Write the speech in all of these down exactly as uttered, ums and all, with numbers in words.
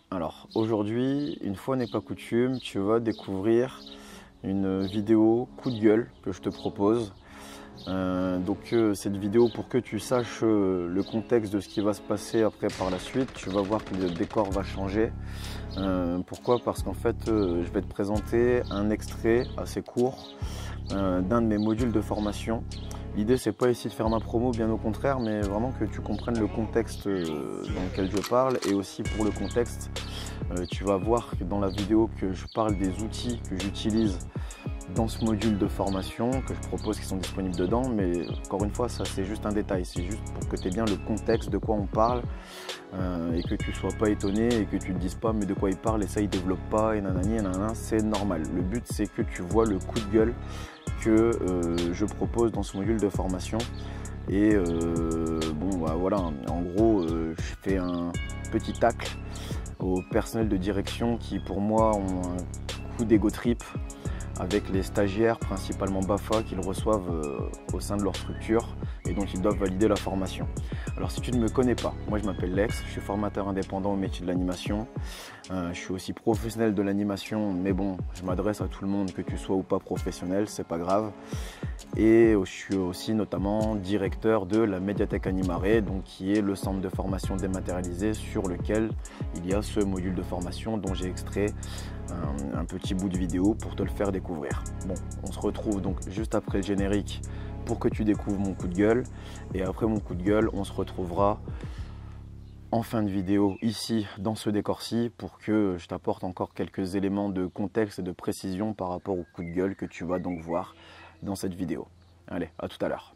Alors aujourd'hui, une fois n'est pas coutume, tu vas découvrir une vidéo coup de gueule que je te propose. Euh, donc euh, cette vidéo, pour que tu saches euh, le contexte de ce qui va se passer après par la suite, tu vas voir que le décor va changer. Euh, pourquoi? Parce qu'en fait, euh, je vais te présenter un extrait assez court euh, d'un de mes modules de formation. L'idée, c'est pas ici de faire ma promo, bien au contraire, mais vraiment que tu comprennes le contexte euh, dans lequel je parle. Et aussi pour le contexte, euh, tu vas voir que dans la vidéo que je parle des outils que j'utilise dans ce module de formation que je propose, qui sont disponibles dedans. Mais encore une fois, ça c'est juste un détail, c'est juste pour que tu aies bien le contexte de quoi on parle euh, et que tu sois pas étonné et que tu te dises pas mais de quoi il parle et ça il développe pas et nanani et nanana, c'est normal. Le but c'est que tu vois le coup de gueule que euh, je propose dans ce module de formation. Et euh, bon bah voilà, en gros euh, je fais un petit tacle au personnel de direction qui pour moi ont un coup d'ego trip avec les stagiaires, principalement BAFA, qu'ils reçoivent euh, au sein de leur structure et dont ils doivent valider la formation. Alors si tu ne me connais pas, moi je m'appelle Lex, je suis formateur indépendant au métier de l'animation. Euh, je suis aussi professionnel de l'animation, mais bon, je m'adresse à tout le monde, que tu sois ou pas professionnel, c'est pas grave. Et je suis aussi notamment directeur de la médiathèque Animaré, donc qui est le centre de formation dématérialisé sur lequel il y a ce module de formation dont j'ai extrait un, un petit bout de vidéo pour te le faire découvrir. Bon, on se retrouve donc juste après le générique pour que tu découvres mon coup de gueule. Et après mon coup de gueule, on se retrouvera en fin de vidéo ici dans ce décor-ci pour que je t'apporte encore quelques éléments de contexte et de précision par rapport au coup de gueule que tu vas donc voir dans cette vidéo. Allez, à tout à l'heure.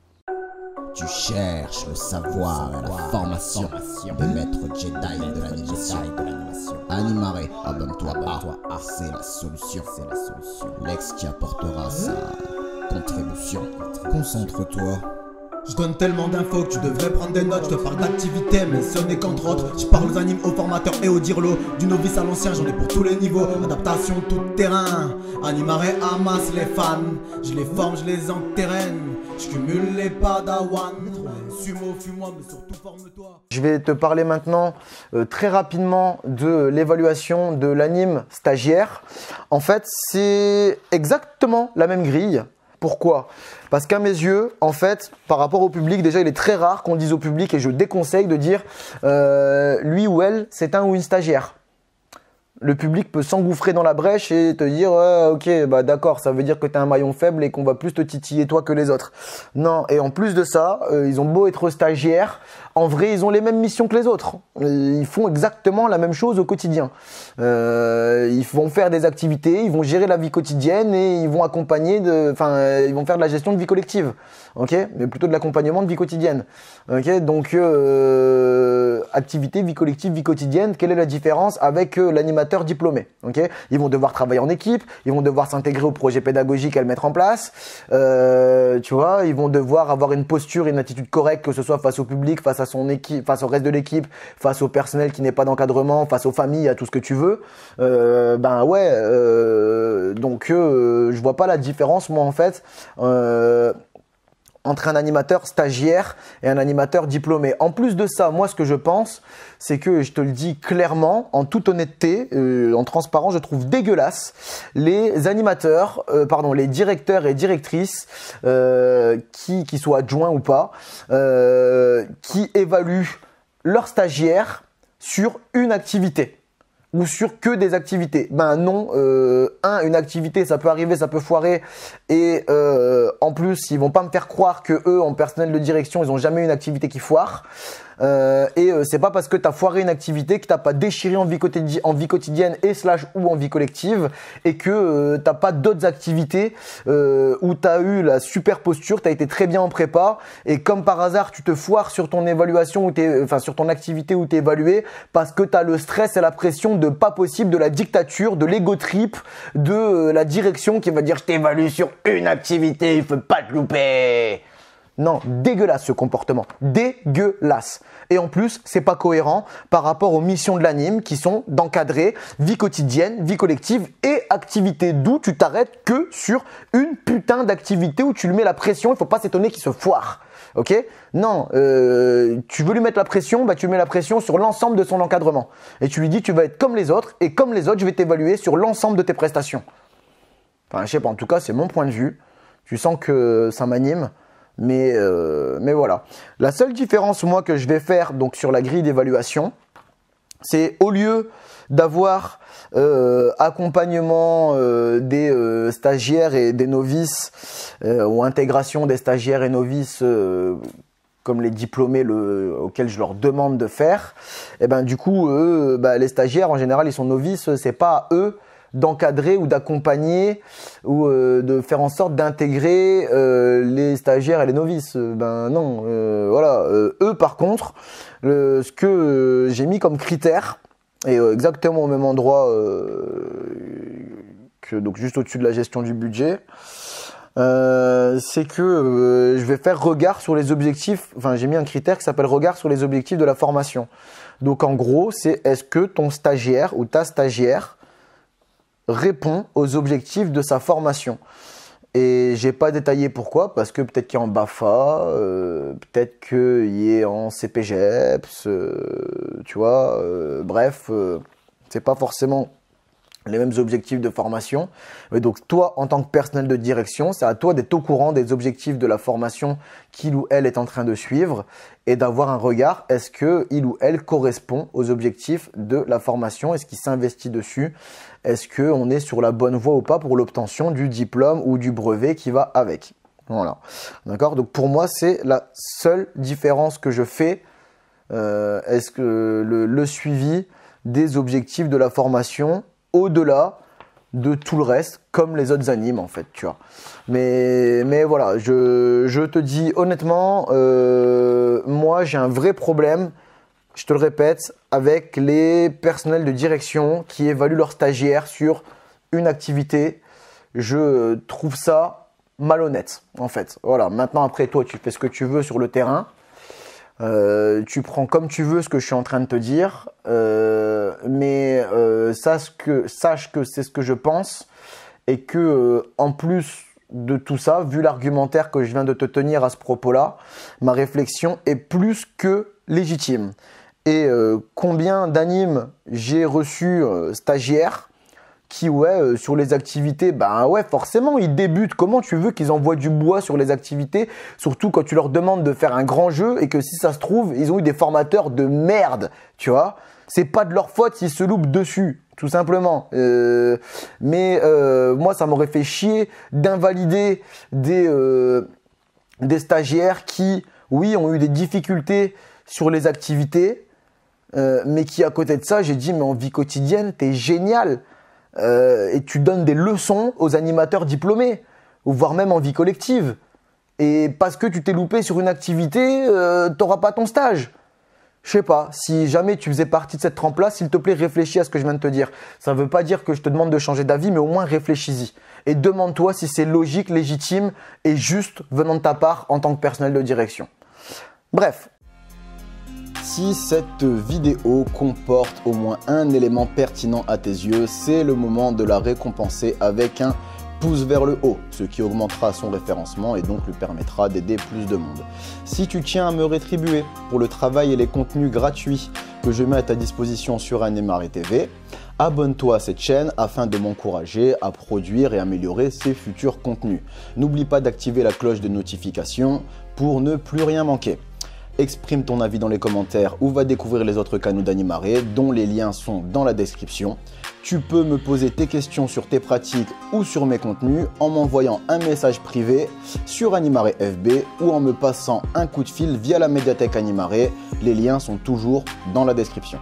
Tu cherches le savoir et la formation de maître Jedi de l'animation. Animaré, abonne-toi à, c'est la solution, c'est la solution. Lex qui apportera sa contribution. Concentre-toi. Je donne tellement d'infos que tu devrais prendre des notes. Je te parle d'activité, mais ce n'est qu'entre autres. Je parle aux animes, aux formateurs et aux dirlo. Du novice à l'ancien, j'en ai pour tous les niveaux. Adaptation tout terrain. Animaré amasse les fans. Je les forme, je les enterraine. Je cumule les padawan. Sumo, fuis-moi, mais surtout forme-toi. Je vais te parler maintenant euh, très rapidement de l'évaluation de l'anime stagiaire. En fait, c'est exactement la même grille. Pourquoi? Parce qu'à mes yeux, en fait, par rapport au public, déjà, il est très rare qu'on dise au public, et je déconseille de dire euh, lui ou elle, c'est un ou une stagiaire. Le public peut s'engouffrer dans la brèche et te dire euh, ok, bah d'accord, ça veut dire que tu es un maillon faible et qu'on va plus te titiller toi que les autres. Non, et en plus de ça, euh, ils ont beau être stagiaires, en vrai, ils ont les mêmes missions que les autres. Ils font exactement la même chose au quotidien. Euh, ils vont faire des activités, ils vont gérer la vie quotidienne et ils vont accompagner, de, enfin, ils vont faire de la gestion de vie collective, ok, mais plutôt de l'accompagnement de vie quotidienne, ok. Donc, euh, activité, vie collective, vie quotidienne. Quelle est la différence avec euh, l'animateur diplômé, ok? Ils vont devoir travailler en équipe, ils vont devoir s'intégrer au projet pédagogique à le mettre en place. Euh, tu vois, ils vont devoir avoir une posture et une attitude correcte, que ce soit face au public, face à son équipe, face au reste de l'équipe, face au personnel qui n'est pas d'encadrement, face aux familles, à tout ce que tu veux. Euh, ben ouais, euh, donc euh, je vois pas la différence moi en fait euh, entre un animateur stagiaire et un animateur diplômé. En plus de ça, moi ce que je pense, c'est que je te le dis clairement, en toute honnêteté, euh, en transparence, je trouve dégueulasse les animateurs, euh, pardon, les directeurs et directrices, euh, qui, qui soient adjoints ou pas, euh, qui évaluent leurs stagiaires sur une activité. Ou sur que des activités. Ben non, euh, un, une activité, ça peut arriver, ça peut foirer. Et euh, en plus, ils vont pas me faire croire que eux, en personnel de direction, ils ont jamais eu une activité qui foire. Euh, et euh, c'est pas parce que tu as foiré une activité que t'as pas déchiré en vie, quotidi en vie quotidienne et slash ou en vie collective et que euh, t'as pas d'autres activités euh, où tu as eu la super posture, tu as été très bien en prépa et comme par hasard tu te foires sur ton évaluation ou t'es, enfin sur ton activité où tu es évalué parce que tu as le stress et la pression de pas possible, de la dictature, de l'ego trip, de euh, la direction qui va dire je t'évalue sur une activité, il faut pas te louper. Non, dégueulasse ce comportement, dégueulasse. Et en plus, c'est pas cohérent par rapport aux missions de l'anime qui sont d'encadrer vie quotidienne, vie collective et activité. D'où tu t'arrêtes que sur une putain d'activité où tu lui mets la pression, il faut pas s'étonner qu'il se foire. Ok? Non, euh, tu veux lui mettre la pression, bah tu mets la pression sur l'ensemble de son encadrement. Et tu lui dis, tu vas être comme les autres, et comme les autres, je vais t'évaluer sur l'ensemble de tes prestations. Enfin, je sais pas, en tout cas, c'est mon point de vue. Tu sens que ça m'anime, mais, euh, mais voilà. La seule différence, moi, que je vais faire donc, sur la grille d'évaluation, c'est au lieu d'avoir euh, accompagnement euh, des euh, stagiaires et des novices euh, ou intégration des stagiaires et novices euh, comme les diplômés le, auxquels je leur demande de faire, et ben du coup eux, bah, les stagiaires en général ils sont novices, c'est pas à eux d'encadrer ou d'accompagner ou euh, de faire en sorte d'intégrer euh, les stagiaires et les novices. Ben non, euh, voilà. Euh, eux par contre, le, ce que euh, j'ai mis comme critère, et euh, exactement au même endroit euh, que donc juste au-dessus de la gestion du budget, euh, c'est que euh, je vais faire regard sur les objectifs. Enfin, j'ai mis un critère qui s'appelle regard sur les objectifs de la formation. Donc en gros, c'est est-ce que ton stagiaire ou ta stagiaire répond aux objectifs de sa formation. Et j'ai pas détaillé pourquoi, parce que peut-être qu'il y a en BAFA, euh, peut-être qu'il y ait en C P G E P S, euh, tu vois, euh, bref, euh, c'est pas forcément les mêmes objectifs de formation. Mais donc toi, en tant que personnel de direction, c'est à toi d'être au courant des objectifs de la formation qu'il ou elle est en train de suivre et d'avoir un regard, est-ce qu'il ou elle correspond aux objectifs de la formation, est-ce qu'il s'investit dessus, est-ce qu'on est sur la bonne voie ou pas pour l'obtention du diplôme ou du brevet qui va avec. Voilà, d'accord. Donc pour moi, c'est la seule différence que je fais, euh, est-ce que le, le suivi des objectifs de la formation au-delà de tout le reste, comme les autres animes en fait, tu vois. Mais, mais voilà, je, je te dis honnêtement, euh, moi j'ai un vrai problème, je te le répète, avec les personnels de direction qui évaluent leurs stagiaires sur une activité. Je trouve ça malhonnête en fait. Voilà, maintenant après toi tu fais ce que tu veux sur le terrain. Euh, tu prends comme tu veux ce que je suis en train de te dire, euh, mais euh, sache que, sache que c'est ce que je pense et que euh, en plus de tout ça, vu l'argumentaire que je viens de te tenir à ce propos-là, ma réflexion est plus que légitime. Et euh, combien d'animes j'ai reçu euh, stagiaires qui, ouais, euh, sur les activités, ben ouais, forcément, ils débutent. Comment tu veux qu'ils envoient du bois sur les activités, surtout quand tu leur demandes de faire un grand jeu et que si ça se trouve, ils ont eu des formateurs de merde, tu vois. C'est pas de leur faute s'ils se loupent dessus, tout simplement. Euh, mais euh, moi, ça m'aurait fait chier d'invalider des, euh, des stagiaires qui, oui, ont eu des difficultés sur les activités, euh, mais qui, à côté de ça, j'ai dit, mais en vie quotidienne, t'es génial. Euh, et tu donnes des leçons aux animateurs diplômés, ou voire même en vie collective. Et parce que tu t'es loupé sur une activité, euh, t'auras pas ton stage. Je sais pas, si jamais tu faisais partie de cette trempe-là, s'il te plaît, réfléchis à ce que je viens de te dire. Ça veut pas dire que je te demande de changer d'avis, mais au moins réfléchis-y. Et demande-toi si c'est logique, légitime et juste venant de ta part en tant que personnel de direction. Bref. Si cette vidéo comporte au moins un élément pertinent à tes yeux, c'est le moment de la récompenser avec un pouce vers le haut, ce qui augmentera son référencement et donc lui permettra d'aider plus de monde. Si tu tiens à me rétribuer pour le travail et les contenus gratuits que je mets à ta disposition sur Animare T V, abonne-toi à cette chaîne afin de m'encourager à produire et améliorer ces futurs contenus. N'oublie pas d'activer la cloche de notification pour ne plus rien manquer. Exprime ton avis dans les commentaires ou va découvrir les autres canaux d'Animare dont les liens sont dans la description. Tu peux me poser tes questions sur tes pratiques ou sur mes contenus en m'envoyant un message privé sur Animare F B ou en me passant un coup de fil via la médiathèque Animare. Les liens sont toujours dans la description.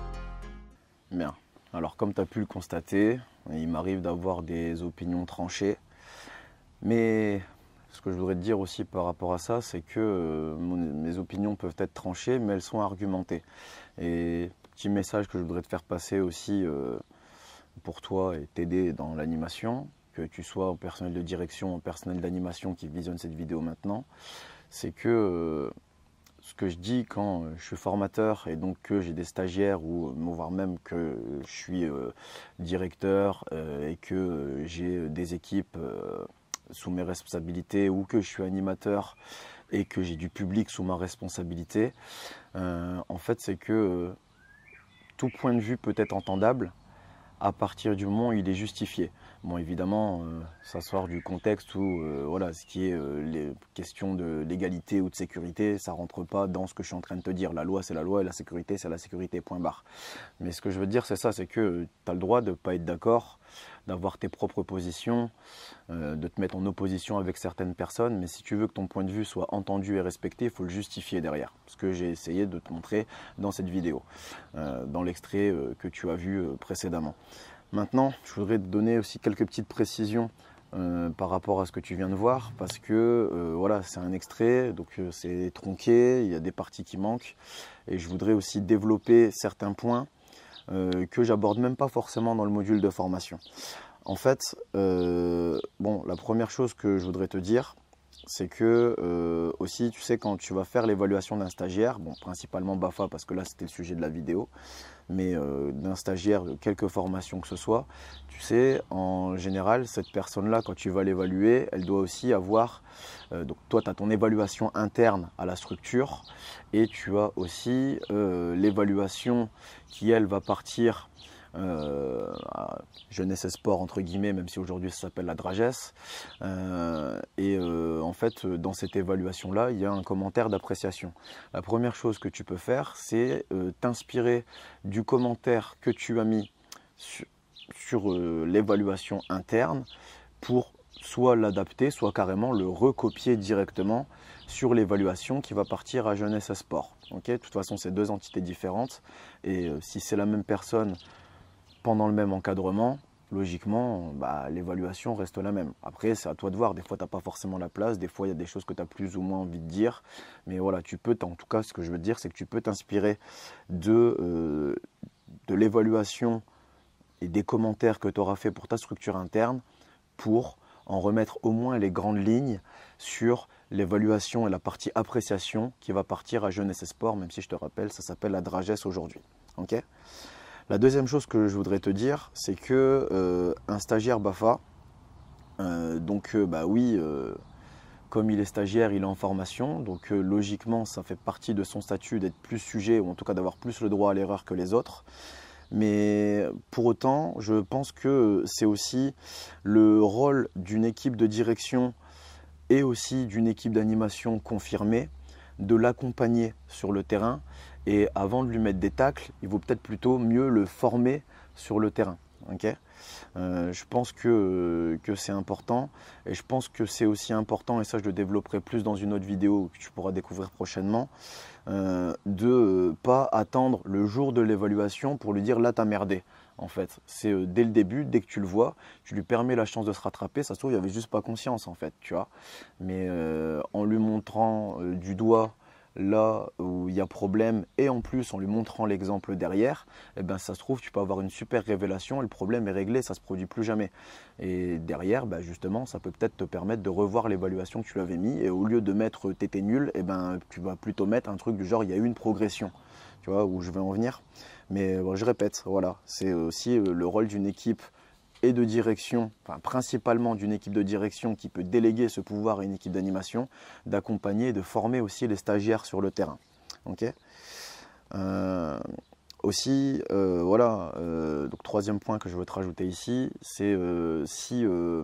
Bien, alors comme tu as pu le constater, il m'arrive d'avoir des opinions tranchées, mais ce que je voudrais te dire aussi par rapport à ça, c'est que euh, mon, mes opinions peuvent être tranchées, mais elles sont argumentées. Et petit message que je voudrais te faire passer aussi euh, pour toi et t'aider dans l'animation, que tu sois en personnel de direction, en personnel d'animation qui visionne cette vidéo maintenant, c'est que euh, ce que je dis quand je suis formateur et donc que j'ai des stagiaires ou voire même que je suis euh, directeur euh, et que j'ai des équipes euh, sous mes responsabilités ou que je suis animateur et que j'ai du public sous ma responsabilité, euh, en fait, c'est que euh, tout point de vue peut être entendable à partir du moment où il est justifié. Bon, évidemment, euh, ça sort du contexte où euh, voilà, ce qui est euh, les questions de légalité ou de sécurité, ça ne rentre pas dans ce que je suis en train de te dire. La loi, c'est la loi et la sécurité, c'est la sécurité, point barre. Mais ce que je veux dire, c'est ça, c'est que tu as le droit de ne pas être d'accord, d'avoir tes propres positions, euh, de te mettre en opposition avec certaines personnes, mais si tu veux que ton point de vue soit entendu et respecté, il faut le justifier derrière. Ce que j'ai essayé de te montrer dans cette vidéo, euh, dans l'extrait euh, que tu as vu euh, précédemment. Maintenant, je voudrais te donner aussi quelques petites précisions euh, par rapport à ce que tu viens de voir, parce que euh, voilà, c'est un extrait, donc euh, c'est tronqué, il y a des parties qui manquent, et je voudrais aussi développer certains points euh, que j'aborde même pas forcément dans le module de formation. En fait, euh, bon, la première chose que je voudrais te dire, c'est que euh, aussi, tu sais, quand tu vas faire l'évaluation d'un stagiaire, bon, principalement BAFA, parce que là, c'était le sujet de la vidéo, mais euh, d'un stagiaire de quelque formation que ce soit, tu sais, en général, cette personne-là, quand tu vas l'évaluer, elle doit aussi avoir, euh, donc toi, tu as ton évaluation interne à la structure, et tu as aussi euh, l'évaluation qui, elle, va partir Euh, jeunesse et sport entre guillemets, même si aujourd'hui ça s'appelle la Dragesse, euh, et euh, en fait dans cette évaluation là il y a un commentaire d'appréciation. La première chose que tu peux faire, c'est euh, t'inspirer du commentaire que tu as mis sur, sur euh, l'évaluation interne pour soit l'adapter, soit carrément le recopier directement sur l'évaluation qui va partir à jeunesse et sport. Okay, de toute façon, c'est deux entités différentes, et euh, si c'est la même personne pendant le même encadrement, logiquement, bah, l'évaluation reste la même. Après, c'est à toi de voir. Des fois, tu n'as pas forcément la place. Des fois, il y a des choses que tu as plus ou moins envie de dire. Mais voilà, tu peux, en tout cas, ce que je veux te dire, c'est que tu peux t'inspirer de, euh, de l'évaluation et des commentaires que tu auras fait pour ta structure interne pour en remettre au moins les grandes lignes sur l'évaluation et la partie appréciation qui va partir à jeunesse et sport, même si je te rappelle, ça s'appelle la Dragesse aujourd'hui. Okay ? La deuxième chose que je voudrais te dire, c'est que euh, un stagiaire BAFA, euh, donc euh, bah oui, euh, comme il est stagiaire, il est en formation, donc euh, logiquement ça fait partie de son statut d'être plus sujet, ou en tout cas d'avoir plus le droit à l'erreur que les autres. Mais pour autant, je pense que c'est aussi le rôle d'une équipe de direction et aussi d'une équipe d'animation confirmée de l'accompagner sur le terrain. Et avant de lui mettre des tacles, il vaut peut-être plutôt mieux le former sur le terrain. Okay, euh, je pense que, que c'est important, et je pense que c'est aussi important, et ça je le développerai plus dans une autre vidéo que tu pourras découvrir prochainement, euh, de ne pas attendre le jour de l'évaluation pour lui dire là t'as merdé. En fait, c'est euh, dès le début, dès que tu le vois, tu lui permets la chance de se rattraper. Ça se trouve, il n'y avait juste pas conscience en fait, tu vois. Mais euh, en lui montrant euh, du doigt là où il y a problème, et en plus en lui montrant l'exemple derrière, eh ben, ça se trouve tu peux avoir une super révélation et le problème est réglé, ça ne se produit plus jamais. Et derrière, ben, justement, ça peut peut-être te permettre de revoir l'évaluation que tu avais mis, et au lieu de mettre t'étais nul, eh ben, tu vas plutôt mettre un truc du genre il y a eu une progression. Tu vois où je vais en venir. Mais bon, je répète, voilà, c'est aussi le rôle d'une équipe et de direction, enfin principalement d'une équipe de direction qui peut déléguer ce pouvoir à une équipe d'animation, d'accompagner et de former aussi les stagiaires sur le terrain. Okay, euh, aussi, euh, voilà, euh, donc troisième point que je veux te rajouter ici, c'est euh, si euh,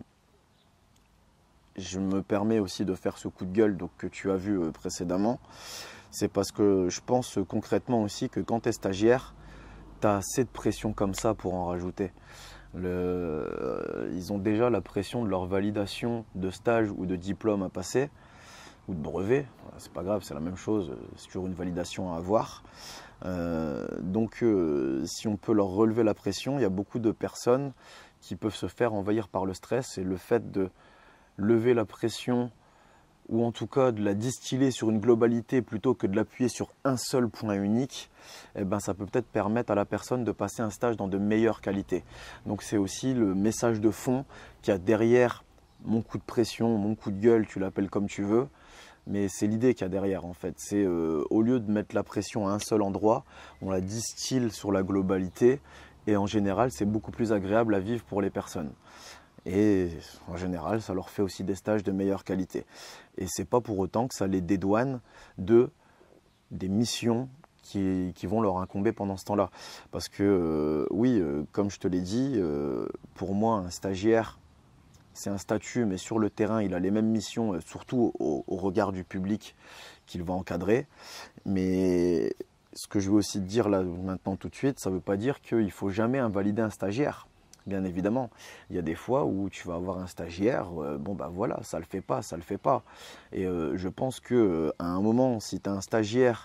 je me permets aussi de faire ce coup de gueule donc, que tu as vu euh, précédemment, c'est parce que je pense euh, concrètement aussi que quand tu es stagiaire, tu as assez de pression comme ça pour en rajouter. Le, euh, ils ont déjà la pression de leur validation de stage ou de diplôme à passer, ou de brevet, c'est pas grave, c'est la même chose, c'est toujours une validation à avoir. Euh, donc euh, si on peut leur relever la pression, il y a beaucoup de personnes qui peuvent se faire envahir par le stress, et le fait de lever la pression, ou en tout cas de la distiller sur une globalité plutôt que de l'appuyer sur un seul point unique, eh ben, ça peut peut-être permettre à la personne de passer un stage dans de meilleures qualités. Donc c'est aussi le message de fond qu'il y a derrière mon coup de pression, mon coup de gueule, tu l'appelles comme tu veux, mais c'est l'idée qu'il y a derrière en fait. C'est euh, au lieu de mettre la pression à un seul endroit, on la distille sur la globalité, et en général c'est beaucoup plus agréable à vivre pour les personnes. Et en général, ça leur fait aussi des stages de meilleure qualité. Et c'est pas pour autant que ça les dédouane de des missions qui, qui vont leur incomber pendant ce temps-là. Parce que euh, oui, euh, comme je te l'ai dit, euh, pour moi, un stagiaire, c'est un statut, mais sur le terrain, il a les mêmes missions, euh, surtout au, au regard du public qu'il va encadrer. Mais ce que je veux aussi te dire là maintenant tout de suite, ça ne veut pas dire qu'il ne faut jamais invalider un stagiaire. Bien évidemment, il y a des fois où tu vas avoir un stagiaire, euh, bon ben voilà, ça le fait pas, ça le fait pas. Et euh, je pense que euh, à un moment, si tu as un stagiaire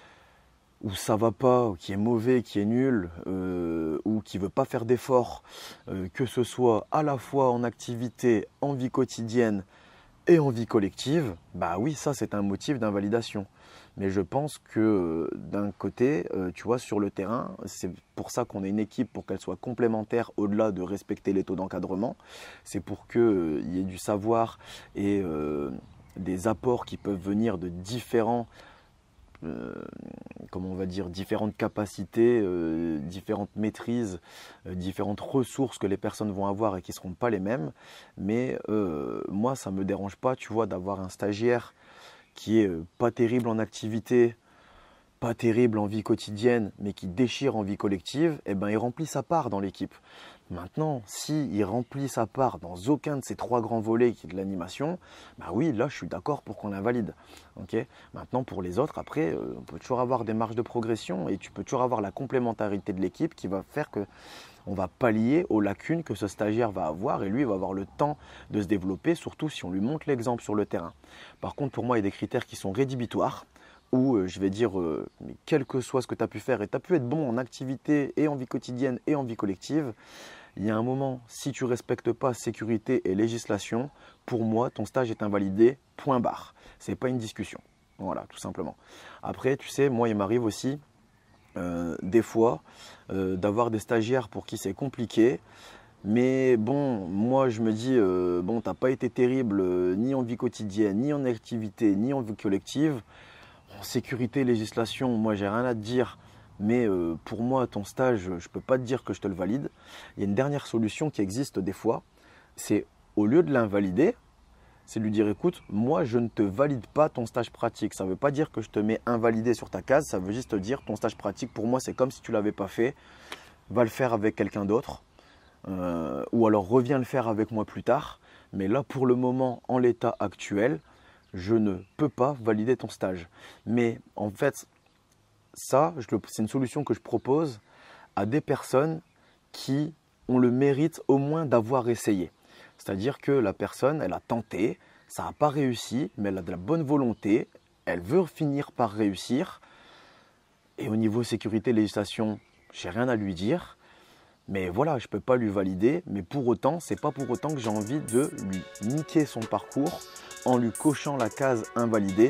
où ça va pas, qui est mauvais, qui est nul, euh, ou qui veut pas faire d'efforts, euh, que ce soit à la fois en activité, en vie quotidienne et en vie collective, bah oui, ça c'est un motif d'invalidation. Mais je pense que euh, d'un côté, euh, tu vois, sur le terrain, c'est pour ça qu'on est une équipe, pour qu'elle soit complémentaire au-delà de respecter les taux d'encadrement. C'est pour qu'il euh, y ait du savoir et euh, des apports qui peuvent venir de différents, euh, comment on va dire, différentes capacités, euh, différentes maîtrises, euh, différentes ressources que les personnes vont avoir et qui ne seront pas les mêmes. Mais euh, moi, ça ne me dérange pas, tu vois, d'avoir un stagiaire qui est pas terrible en activité, pas terrible en vie quotidienne, mais qui déchire en vie collective, eh ben, il remplit sa part dans l'équipe. Maintenant, s'il remplit sa part dans aucun de ces trois grands volets qui est de l'animation, bah oui, là, je suis d'accord pour qu'on l'invalide. Okay. Maintenant, pour les autres, après, euh, on peut toujours avoir des marges de progression et tu peux toujours avoir la complémentarité de l'équipe qui va faire que on va pallier aux lacunes que ce stagiaire va avoir et lui il va avoir le temps de se développer, surtout si on lui montre l'exemple sur le terrain. Par contre, pour moi, il y a des critères qui sont rédhibitoires où euh, je vais dire, euh, mais quel que soit ce que tu as pu faire, et tu as pu être bon en activité et en vie quotidienne et en vie collective, il y a un moment, si tu ne respectes pas sécurité et législation, pour moi, ton stage est invalidé, point barre. Ce n'est pas une discussion. Voilà, tout simplement. Après, tu sais, moi, il m'arrive aussi Euh, des fois euh, d'avoir des stagiaires pour qui c'est compliqué, mais bon, moi je me dis euh, bon, t'as pas été terrible euh, ni en vie quotidienne, ni en activité, ni en vie collective. En sécurité, législation, moi j'ai rien à te dire, mais euh, pour moi ton stage, je peux pas te dire que je te le valide. Il y a une dernière solution qui existe des fois, c'est au lieu de l'invalider, c'est lui dire écoute, moi je ne te valide pas ton stage pratique. Ça ne veut pas dire que je te mets invalidé sur ta case, ça veut juste te dire ton stage pratique pour moi c'est comme si tu ne l'avais pas fait, va le faire avec quelqu'un d'autre euh, ou alors reviens le faire avec moi plus tard. Mais là pour le moment, en l'état actuel, je ne peux pas valider ton stage. Mais en fait, ça c'est une solution que je propose à des personnes qui ont le mérite au moins d'avoir essayé. C'est-à-dire que la personne, elle a tenté, ça n'a pas réussi, mais elle a de la bonne volonté, elle veut finir par réussir. Et au niveau sécurité, législation, j'ai rien à lui dire. Mais voilà, je ne peux pas lui valider. Mais pour autant, ce n'est pas pour autant que j'ai envie de lui niquer son parcours en lui cochant la case invalidée.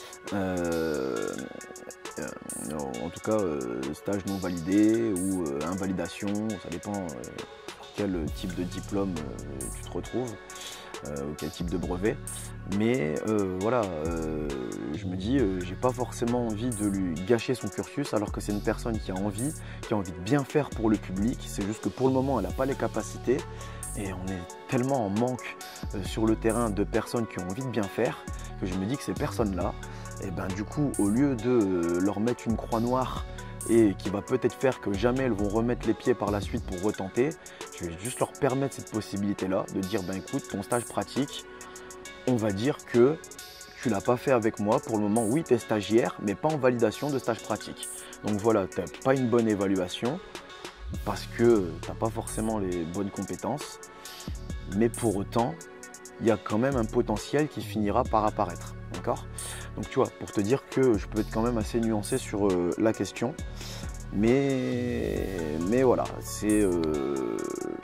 Euh, euh, en tout cas, euh, stage non validé ou euh, invalidation, ça dépend. Euh, quel type de diplôme euh, tu te retrouves, euh, ou quel type de brevet. Mais euh, voilà, euh, je me dis, euh, j'ai pas forcément envie de lui gâcher son cursus, alors que c'est une personne qui a envie, qui a envie de bien faire pour le public. C'est juste que pour le moment, elle n'a pas les capacités. Et on est tellement en manque euh, sur le terrain de personnes qui ont envie de bien faire, que je me dis que ces personnes-là, et ben, du coup, au lieu de euh, leur mettre une croix noire et qui va peut-être faire que jamais elles vont remettre les pieds par la suite pour retenter, je vais juste leur permettre cette possibilité-là de dire, ben écoute, ton stage pratique, on va dire que tu ne l'as pas fait avec moi. Pour le moment, oui, tu es stagiaire, mais pas en validation de stage pratique. Donc voilà, tu n'as pas une bonne évaluation parce que tu n'as pas forcément les bonnes compétences. Mais pour autant, il y a quand même un potentiel qui finira par apparaître. D'accord ? Donc tu vois, pour te dire que je peux être quand même assez nuancé sur euh, la question. Mais, mais voilà, c'est, euh,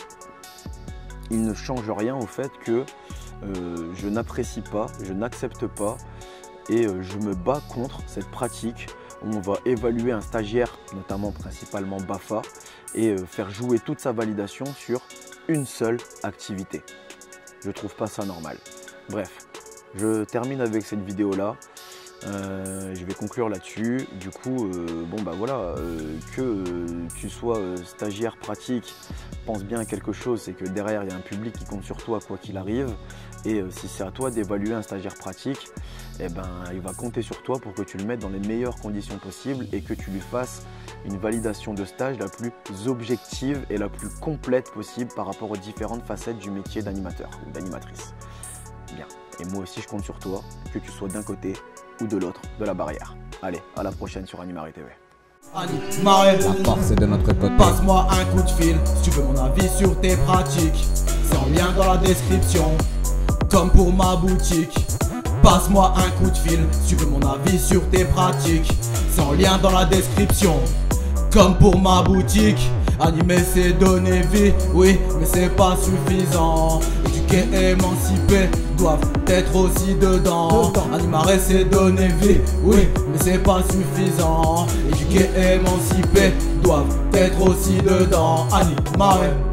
il ne change rien au fait que euh, je n'apprécie pas, je n'accepte pas et euh, je me bats contre cette pratique où on va évaluer un stagiaire, notamment principalement BAFA, et euh, faire jouer toute sa validation sur une seule activité. Je trouve pas ça normal. Bref, je termine avec cette vidéo là. Euh, je vais conclure là-dessus. Du coup, euh, bon bah voilà, euh, que euh, tu sois euh, stagiaire pratique, pense bien à quelque chose, c'est que derrière il y a un public qui compte sur toi quoi qu'il arrive. Et euh, si c'est à toi d'évaluer un stagiaire pratique, eh ben, il va compter sur toi pour que tu le mettes dans les meilleures conditions possibles et que tu lui fasses une validation de stage la plus objective et la plus complète possible par rapport aux différentes facettes du métier d'animateur ou d'animatrice. Bien. Et moi aussi je compte sur toi, que tu sois d'un côté ou de l'autre de la barrière. Allez, à la prochaine sur Animare T V. Animare, La force est de notre côté. passe-moi un coup de fil si tu veux mon avis sur tes pratiques. C'est en lien dans la description, comme pour ma boutique. Passe-moi un coup de fil si tu veux mon avis sur tes pratiques. C'est en lien dans la description, comme pour ma boutique. Animer c'est donner vie, oui, mais c'est pas suffisant. Éduquer et émanciper doivent être aussi dedans. Animare c'est donner vie, oui, mais c'est pas suffisant. Éduquer et émanciper doivent être aussi dedans. Animare.